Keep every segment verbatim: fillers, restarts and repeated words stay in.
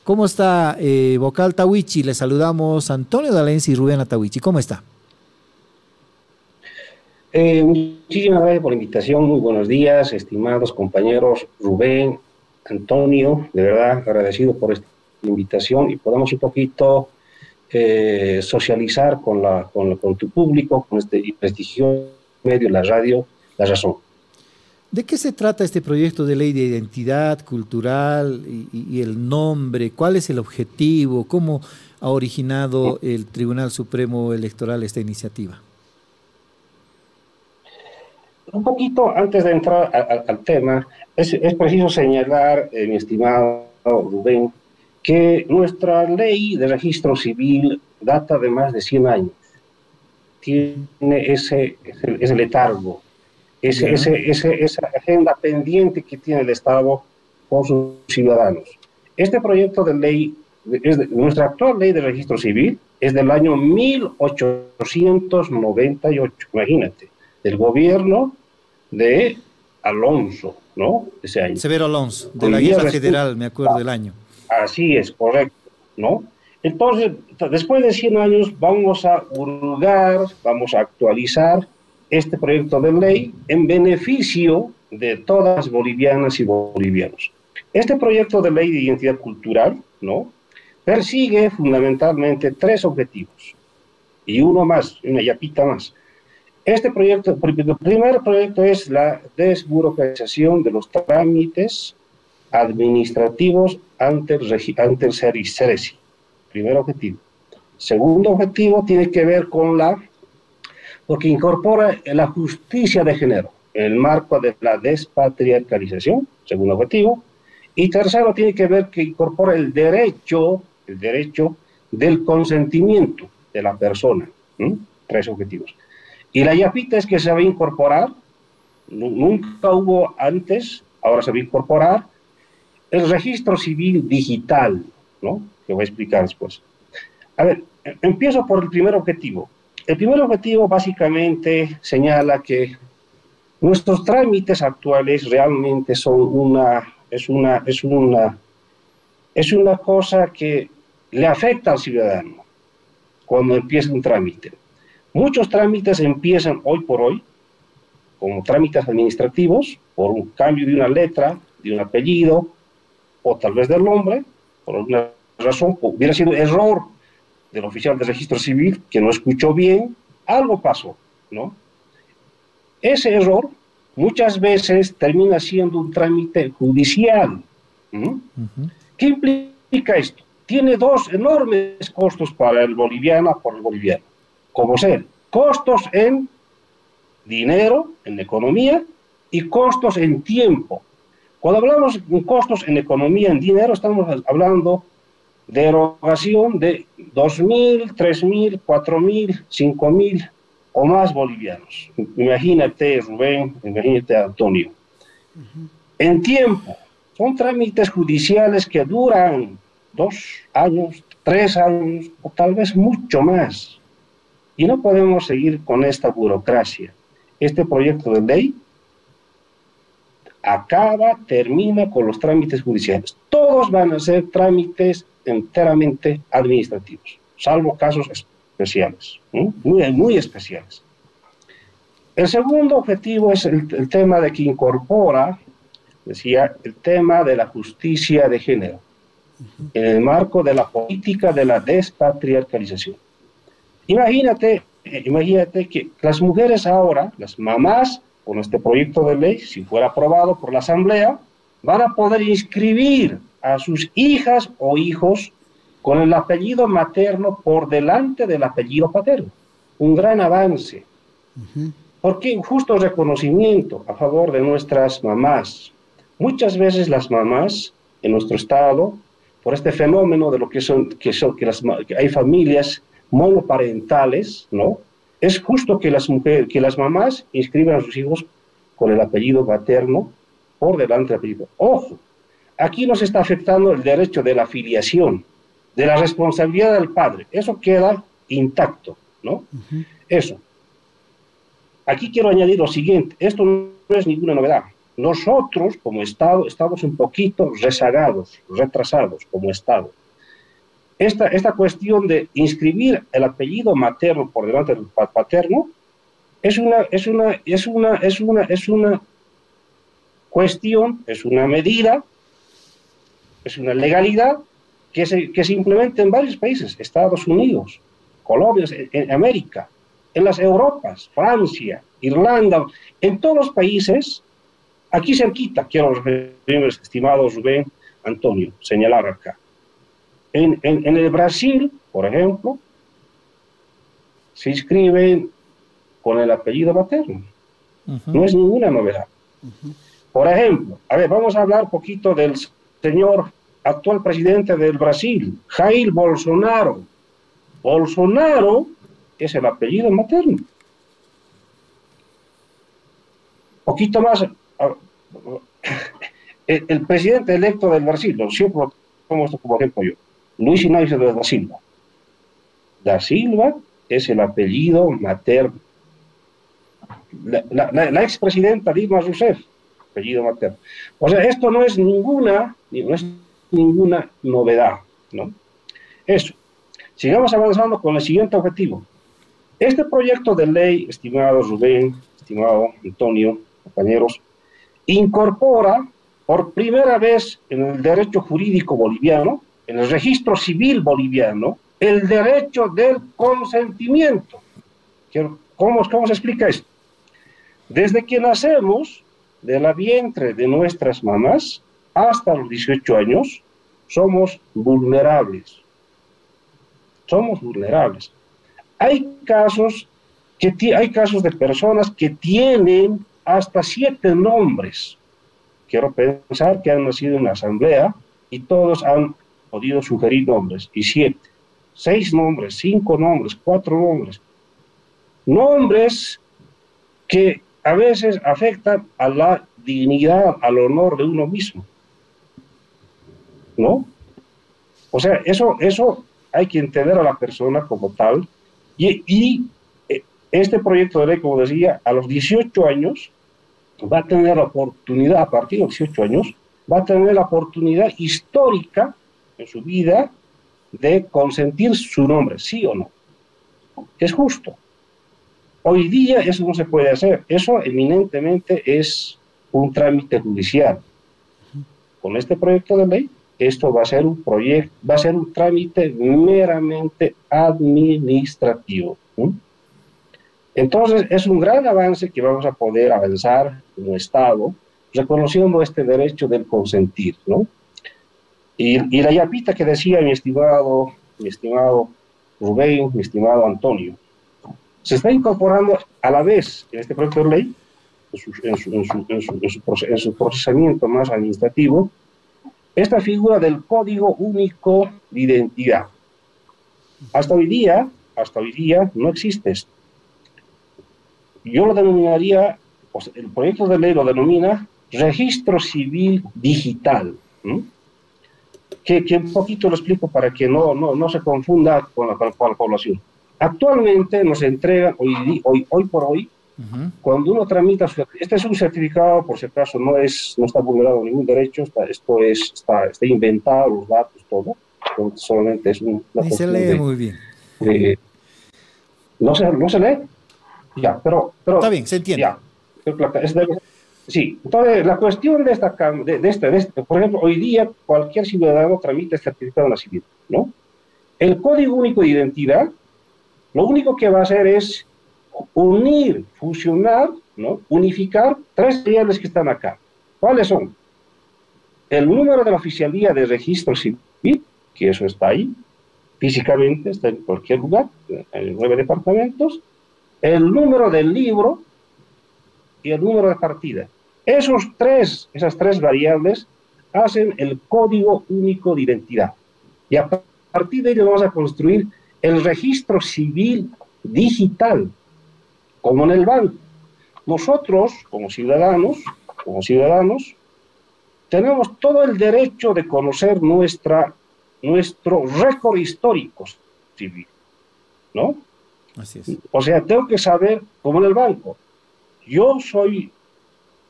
¿Cómo está, eh, Vocal Tawichi? Le saludamos Antonio D'Alencia y Rubén Atahuichi. ¿Cómo está? Eh, muchísimas gracias por la invitación, muy buenos días, estimados compañeros Rubén, Antonio, de verdad agradecido por esta invitación y podamos un poquito eh, socializar con, la, con, la, con tu público, con este prestigioso medio, la radio, La Razón. ¿De qué se trata este proyecto de ley de identidad cultural y, y el nombre? ¿Cuál es el objetivo? ¿Cómo ha originado el Tribunal Supremo Electoral esta iniciativa? Un poquito antes de entrar a, a, al tema, es, es preciso señalar, eh, mi estimado Rubén, que nuestra ley de registro civil data de más de cien años. Tiene ese, ese, ese letargo, ese, ese, ese, esa agenda pendiente que tiene el Estado con sus ciudadanos. Este proyecto de ley, es de, nuestra actual ley de registro civil, es del año mil ochocientos noventa y ocho, imagínate, del gobierno de Alonso, ¿no? Ese año. Severo Alonso, de la Guerra Federal, me acuerdo del año. Así es, correcto, ¿no? Entonces, después de cien años, vamos a hurgar, vamos a actualizar este proyecto de ley en beneficio de todas las bolivianas y bolivianos. Este proyecto de ley de identidad cultural, ¿no?, persigue fundamentalmente tres objetivos, y uno más, una yapita más. Este proyecto, el primer proyecto es la desburocratización de los trámites administrativos ante el, ante el CERECI. Primer objetivo. Segundo objetivo tiene que ver con la, porque incorpora la justicia de género en el marco de la despatriarcalización, segundo objetivo. Y tercero tiene que ver que incorpora el derecho, el derecho del consentimiento de la persona. ¿Mm? Tres objetivos. Y la yapita es que se va a incorporar, nunca hubo antes, ahora se va a incorporar, el registro civil digital, ¿no?, que voy a explicar después. A ver, empiezo por el primer objetivo. El primer objetivo básicamente señala que nuestros trámites actuales realmente son una, es una, es una, es una cosa que le afecta al ciudadano cuando empieza un trámite. Muchos trámites empiezan hoy por hoy como trámites administrativos por un cambio de una letra, de un apellido, o tal vez del nombre, por alguna razón, hubiera sido error del oficial de registro civil que no escuchó bien, algo pasó, ¿no? Ese error muchas veces termina siendo un trámite judicial. ¿Mm? Uh-huh. ¿Qué implica esto? Tiene dos enormes costos para el boliviano, por el boliviano, como ser costos en dinero, en economía, y costos en tiempo. Cuando hablamos de costos en economía, en dinero, estamos hablando de erogación de dos mil, tres mil, cuatro mil, cinco mil o más bolivianos. Imagínate, Rubén, imagínate, Antonio. Uh-huh. En tiempo, son trámites judiciales que duran dos años, tres años o tal vez mucho más. Y no podemos seguir con esta burocracia. Este proyecto de ley acaba, termina con los trámites judiciales. Todos van a ser trámites enteramente administrativos, salvo casos especiales, ¿eh? muy, muy especiales. El segundo objetivo es el, el tema de que incorpora, decía, el tema de la justicia de género, uh-huh, en el marco de la política de la despatriarcalización. Imagínate, imagínate que las mujeres ahora, las mamás, con este proyecto de ley, si fuera aprobado por la Asamblea, van a poder inscribir a sus hijas o hijos con el apellido materno por delante del apellido paterno. Un gran avance. Uh-huh. Porque un justo reconocimiento a favor de nuestras mamás. Muchas veces las mamás en nuestro estado, por este fenómeno de lo que son, que son que, las, que hay familias monoparentales, ¿no?, es justo que las mujeres, que las mamás inscriban a sus hijos con el apellido materno por delante del apellido. Ojo, aquí nos está afectando el derecho de la filiación, de la responsabilidad del padre. Eso queda intacto, ¿no? Uh-huh. Eso. Aquí quiero añadir lo siguiente. Esto no es ninguna novedad. nosotros como Estado estamos un poquito rezagados, retrasados como Estado. Esta, esta cuestión de inscribir el apellido materno por delante del paterno es una, es una, es una, es una, es una cuestión, es una medida, es una legalidad que se, que se implementa en varios países, Estados Unidos, Colombia, en, en América, en las Europas, Francia, Irlanda, en todos los países, aquí cerquita, quiero referirme, estimado Rubén Antonio, señalar acá. En, en, en el Brasil, por ejemplo, se inscriben con el apellido materno. Uh-huh. No es ninguna novedad. Uh-huh. Por ejemplo, a ver, vamos a hablar un poquito del señor actual presidente del Brasil, Jair Bolsonaro. Bolsonaro es el apellido materno. Poquito más, el, el presidente electo del Brasil, lo siempre lo tomo esto como ejemplo yo, Luis Ignacio de da Silva. Da Silva es el apellido materno. La, la, la, la expresidenta Dilma Rousseff, apellido materno. O sea, esto no es ninguna, no es ninguna novedad, ¿no? Eso. Sigamos avanzando con el siguiente objetivo. Este proyecto de ley, estimado Rubén, estimado Antonio, compañeros, incorpora por primera vez en el derecho jurídico boliviano, en el registro civil boliviano, el derecho del consentimiento. ¿Cómo, cómo se explica esto? Desde que nacemos de la vientre de nuestras mamás hasta los dieciocho años, somos vulnerables. Somos vulnerables. Hay casos, que hay casos de personas que tienen hasta siete nombres. Quiero pensar que han nacido en una asamblea y todos han podido sugerir nombres, y siete, seis nombres, cinco nombres, cuatro nombres. Nombres que a veces afectan a la dignidad, al honor de uno mismo. ¿No? O sea, eso, eso hay que entender a la persona como tal, y, y este proyecto de ley, como decía, a los dieciocho años, va a tener la oportunidad, a partir de los dieciocho años, va a tener la oportunidad histórica en su vida de consentir su nombre, sí o no. Es justo. Hoy día eso no se puede hacer. Eso eminentemente es un trámite judicial. Con este proyecto de ley, esto va a ser un proyecto, va a ser un trámite meramente administrativo. ¿sí? Entonces, es un gran avance que vamos a poder avanzar como Estado, reconociendo este derecho del consentir, ¿no? Y, y la yapita que decía mi estimado, mi estimado Rubén, mi estimado Antonio, se está incorporando a la vez en este proyecto de ley, en su, en su, en su, en su, en su, en su procesamiento más administrativo, esta figura del Código Único de Identidad. Hasta hoy día, hasta hoy día no existe esto. Yo lo denominaría, pues, el proyecto de ley lo denomina Registro Civil Digital. ¿Mm? Que, que un poquito lo explico para que no, no, no se confunda con la, con la población. Actualmente nos entregan, hoy, hoy, hoy por hoy, uh-huh. cuando uno tramita, este es un certificado, por si acaso, no, es, no está vulnerado ningún derecho, está, esto es, está, está inventado, los datos, todo, solamente es un, una y se lee de, muy bien. De, no, se, no se lee, ya, pero, pero... Está bien, se entiende. Ya, es de, sí, entonces la cuestión de esta, de, de, este, de este, por ejemplo, hoy día cualquier ciudadano tramita este certificado de nacimiento, ¿no? El Código Único de Identidad, lo único que va a hacer es unir, fusionar, ¿no? Unificar tres variables que están acá. ¿Cuáles son? El número de la oficialía de registro civil, que eso está ahí, físicamente está en cualquier lugar, en nueve departamentos, el número del libro y el número de partida. Esos tres, esas tres variables hacen el Código Único de Identidad. Y a partir de ello vamos a construir el registro civil digital, como en el banco. Nosotros, como ciudadanos, como ciudadanos, tenemos todo el derecho de conocer nuestra, nuestro récord histórico civil, ¿no? Así es. O sea, tengo que saber, como en el banco, yo soy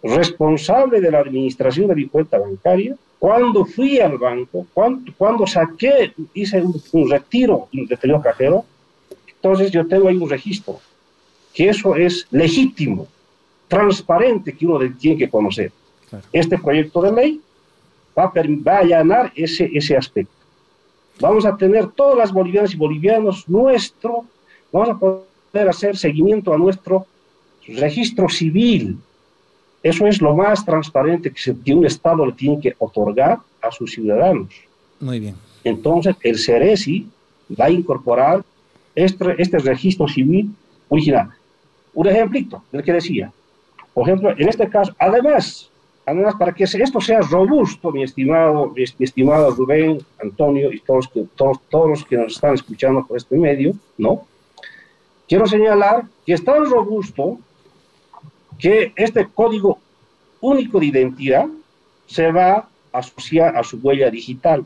responsable de la administración de mi cuenta bancaria, cuando fui al banco, cuando, cuando saqué, hice un, un retiro de determinado cajero, entonces yo tengo ahí un registro, que eso es legítimo, transparente, que uno tiene que conocer. Claro. Este proyecto de ley va a, va a allanar ese, ese aspecto. Vamos a tener todas las bolivianas y bolivianos nuestro, vamos a poder hacer seguimiento a nuestro registro civil. Eso es lo más transparente que, se, que un Estado le tiene que otorgar a sus ciudadanos. Muy bien. Entonces, el CERECI va a incorporar este, este registro civil original. Un ejemplito del que decía. Por ejemplo, en este caso, además, además para que esto sea robusto, mi estimado, mi, mi estimado Rubén, Antonio y todos, todos, todos los que nos están escuchando por este medio, ¿no? Quiero señalar que es tan robusto que este código único de identidad se va a asociar a su huella digital.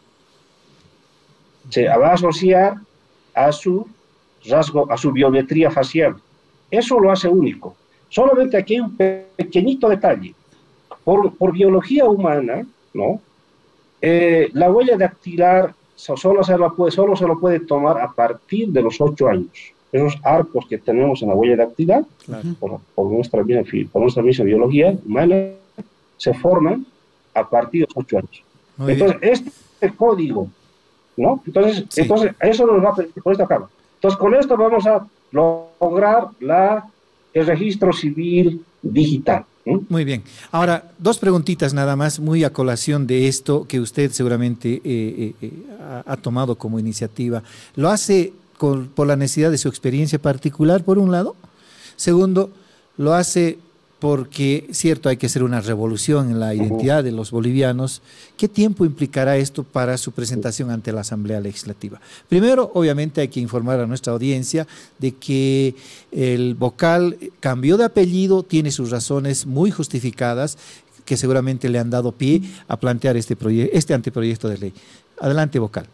Se va a asociar a su rasgo, a su biometría facial. Eso lo hace único. Solamente aquí hay un pequeñito detalle. Por, por biología humana, ¿no? Eh, la huella dactilar solo se, la puede, solo se lo puede tomar a partir de los ocho años. Esos arcos que tenemos en la huella dactilar, claro. por, por, nuestra, por nuestra misma biología humana, se forman a partir de los ocho años. Muy entonces, bien. Este código, ¿no? Entonces, sí. entonces, eso nos va a permitir, con esto acaba. Entonces, con esto vamos a lograr la, el registro civil digital. ¿Mm? Muy bien. Ahora, dos preguntitas nada más, muy a colación de esto que usted seguramente eh, eh, ha, ha tomado como iniciativa. ¿Lo hace con, por la necesidad de su experiencia particular, por un lado? Segundo, ¿lo hace porque, cierto, hay que hacer una revolución en la identidad de los bolivianos? ¿Qué tiempo implicará esto para su presentación ante la Asamblea Legislativa? Primero, obviamente, hay que informar a nuestra audiencia de que el vocal cambió de apellido, tiene sus razones muy justificadas, que seguramente le han dado pie a plantear este, este anteproyecto de ley. Adelante, vocal.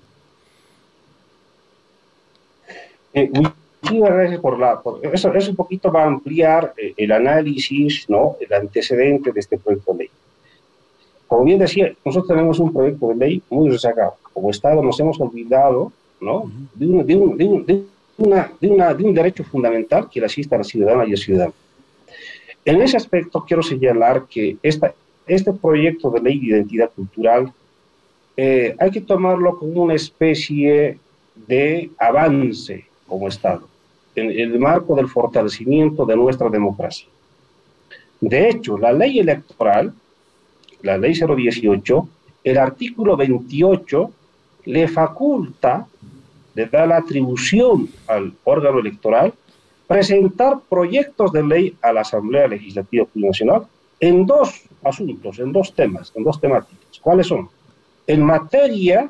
Eh, Muchas gracias por la... Por, eso, eso un poquito va a ampliar eh, el análisis, ¿no? El antecedente de este proyecto de ley. Como bien decía, nosotros tenemos un proyecto de ley muy rezagado. Como Estado nos hemos olvidado, ¿no? de, un, de, un, de, un, de, una, de, una, de un derecho fundamental que le asista a la ciudadana y al ciudadano. En ese aspecto quiero señalar que esta, este proyecto de ley de identidad cultural eh, hay que tomarlo como una especie de avance como Estado, en el marco del fortalecimiento de nuestra democracia. De hecho, la ley electoral, la ley cero dieciocho, el artículo veintiocho le faculta, le da la atribución al órgano electoral presentar proyectos de ley a la Asamblea Legislativa Plurinacional en dos asuntos, en dos temas, en dos temáticas. ¿Cuáles son? En materia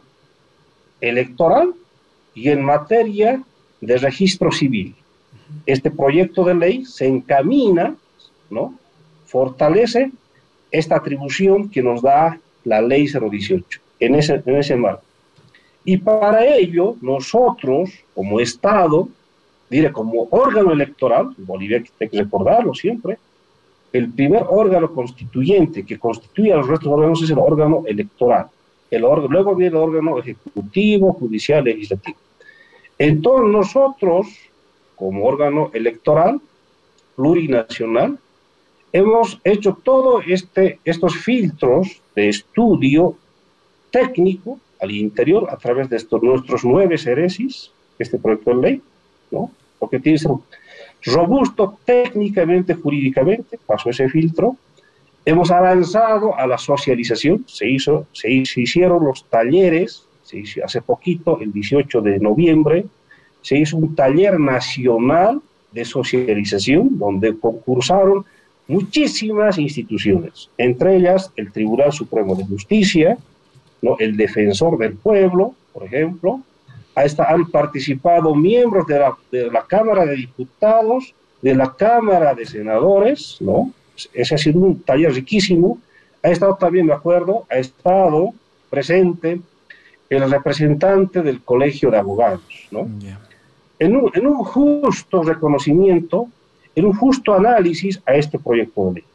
electoral y en materia de registro civil. Este proyecto de ley se encamina, ¿no? Fortalece esta atribución que nos da la ley cero dieciocho en ese, en ese marco. Y para ello, nosotros, como Estado, diré, como órgano electoral, en Bolivia hay que recordarlo siempre, el primer órgano constituyente que constituye a los restos de órganos es el órgano electoral. El órgano, luego viene el órgano ejecutivo, judicial, legislativo. Entonces nosotros, como órgano electoral plurinacional, hemos hecho todos este, estos filtros de estudio técnico al interior a través de estos nuestros nueve CERECIs, este proyecto de ley, ¿no? Porque tiene que ser robusto técnicamente, jurídicamente, pasó ese filtro. Hemos avanzado a la socialización, se, hizo, se, se hicieron los talleres. Se hizo hace poquito, el dieciocho de noviembre, se hizo un taller nacional de socialización donde concursaron muchísimas instituciones, entre ellas el Tribunal Supremo de Justicia, ¿no? El Defensor del Pueblo, por ejemplo. Ahí está, han participado miembros de la, de la Cámara de Diputados, de la Cámara de Senadores, ¿no? Ese ha sido un taller riquísimo. Ha estado también, me acuerdo, ha estado presente el representante del Colegio de Abogados, ¿no? Yeah. En, un, en un justo reconocimiento, en un justo análisis a este proyecto de ley.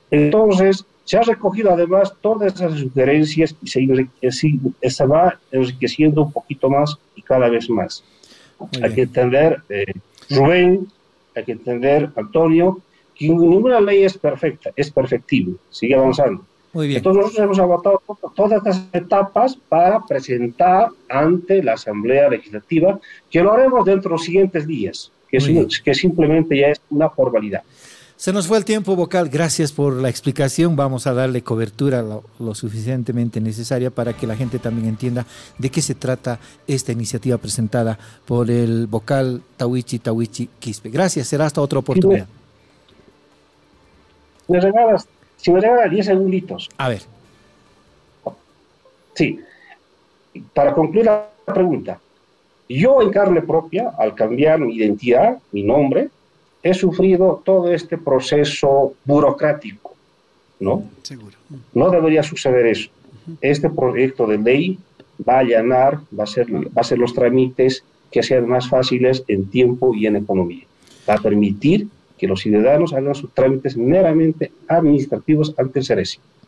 Entonces, se ha recogido además todas esas sugerencias y se, enriqueci, se va enriqueciendo un poquito más y cada vez más. Hay que entender, eh, Rubén, hay que entender, Antonio, que ninguna ley es perfecta, es perfectible, sigue avanzando. Muy bien. Entonces nosotros hemos agotado todas estas etapas para presentar ante la Asamblea Legislativa, que lo haremos dentro de los siguientes días, que, es, que simplemente ya es una formalidad. Se nos fue el tiempo, vocal. Gracias por la explicación. Vamos a darle cobertura lo, lo suficientemente necesaria para que la gente también entienda de qué se trata esta iniciativa presentada por el vocal Tawichi Tawichi Quispe. Gracias. Será hasta otra oportunidad. Si me regalas, si me regalas diez segunditos. A ver. Sí. Para concluir la pregunta, yo en carne propia, al cambiar mi identidad, mi nombre, he sufrido todo este proceso burocrático, ¿no? Seguro. No debería suceder eso. Este proyecto de ley va a allanar, va a hacer, va a hacer los trámites que sean más fáciles en tiempo y en economía. Va a permitir que los ciudadanos hagan sus trámites meramente administrativos ante el Ceresi.